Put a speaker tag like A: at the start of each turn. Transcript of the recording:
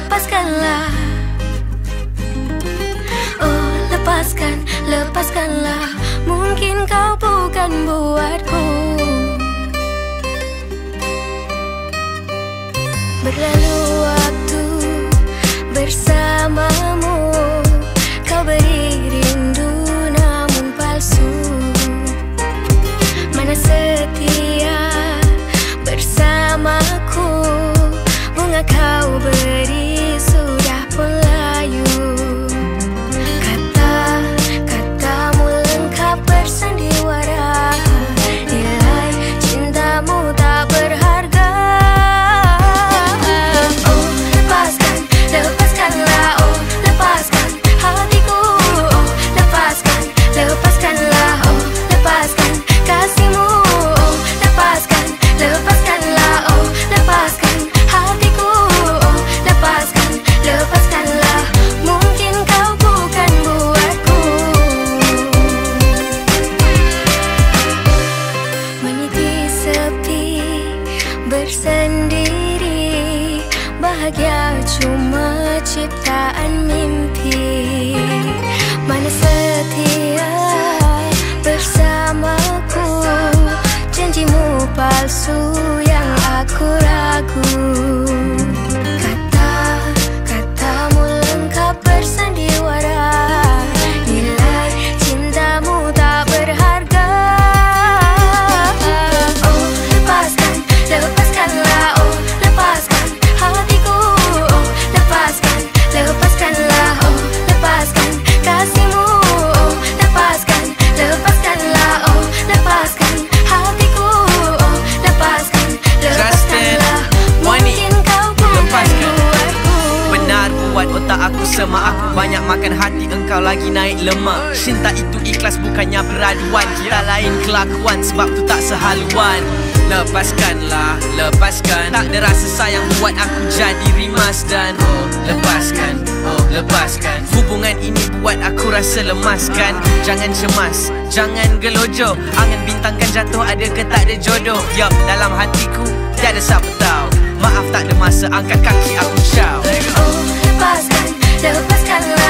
A: lepaskanlah. Oh, lepaskan, lepaskanlah. Mungkin kau bukan buatku. Berlalu waktu bersamamu, kau beri rindu namun palsu. Mana setia bersamaku, bunga kau beri sudah pun layu. Kata-katamu lengkap bersandiwara, nilai cintamu tak berharga. Oh, lepaskan, lepaskanlah. Oh, lepaskan hatiku. Oh, lepaskan, lepaskanlah. Oh, lepaskan kasihmu. Oh, lepaskan, lepaskanlah. Oh, lepaskan hatiku. Oh, lepaskan, lepaskanlah. Mungkin kau bukan buatku. Meniti sepi bersendiri, bahagia cuma ciptaan mimpi. Mana setia bersamaku, janjimu palsu yang aku ragu. Kata-katamu lengkap bersandiwara, nilai cintamu tak berharga. Oh, lepaskan, lepaskanlah. Oh, lepaskan hatiku. Oh, lepaskan, lepaskanlah. Oh, lepaskan kasihmu. Oh, lepaskan, lepaskanlah. Oh, lepaskan hatiku. Oh, lepaskan, lepaskanlah. Mungkin kau bukan buatku.
B: Benar buat otak aku semak. Aku banyak makan hati, engkau lagi naik lemak. Cinta itu ikhlas bukannya beraduan. Kira lain kelakuan sebab tu tak sehaluan. Lepaskanlah, lepaskan. Tak ada rasa sayang buat aku jadi rimas. Dan oh, lepaskan, oh, lepaskan. Hubungan ini buat aku rasa lemaskan. Jangan cemas, jangan gelojoh. Angan bintang kan jatuh, ada ke tak ada jodoh. Yup, dalam hatiku tiada siapa tahu. Maaf tak ada masa, angkat kaki aku ciao.
A: Oh, lepaskan, lepaskanlah.